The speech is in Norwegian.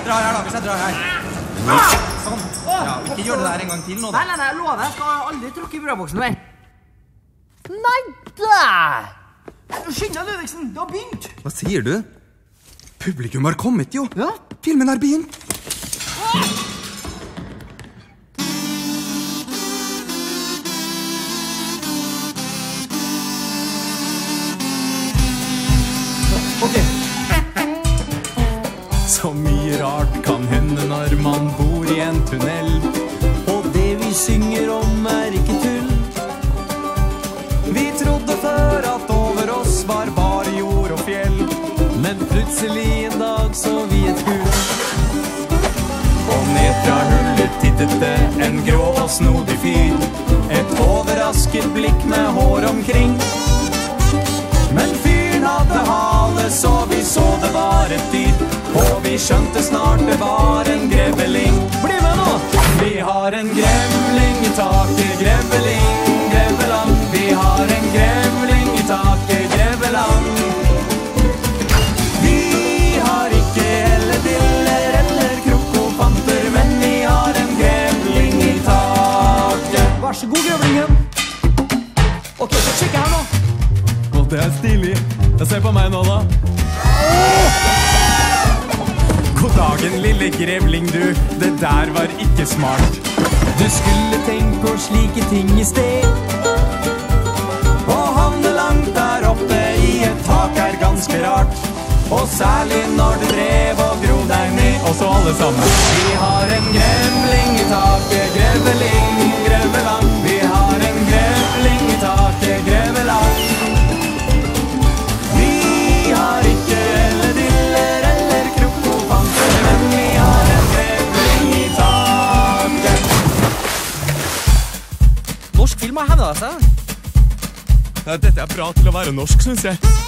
drar her da, hvis jeg drar her. Sånn. Ja, ikke gjør det der en gang til nå da. Nei, jeg lover, jeg skal aldri tråkke i brødboksen mer. Nei da! Skynd deg, Ludvigsen, det har begynt. Hva sier du? Publikum har kommet jo. Ja? Filmen har begynt. Ok. Så mye rart kan hende når man bor i en tunnel. Og det vi synger om er ikke tull. Vi trodde før at over oss var bare jord og fjell. Men plutselig en dag så vi et hull. Og ned fra hullet tittet det en grå og snodig fyr. Et overrasket blikk med hår omkring. Men fyren hadde hale, så vi så det var et dyr. Og vi skjønte snart det var en greveling. Bli med nå! Vi har en grevling i taket, greveling, greveland. Vi har en grevling i taket, greveland. Vi har ikke ellediller eller krokofanter, men vi har en grevling i taket. Vær så god, grevlingen. Ok, så sjekker her nå. Det er stilig. Se på meg nå da. God dagen, lille grevling du. Det der var ikke smart. Du skulle tenke på slike ting i sted. Å havne langt der oppe i et tak er ganske rart. Og særlig når du drev og grov deg ned. Og så alle sammen. Vi har en grevling i taket, greveling, greveland. Vi har en grevling i taket, greveland. Vi har ikke ellediller eller krokofanter, men vi har en grevling i taket. Norsk film har hevnet seg. Dette er bra til å være norsk, synes jeg.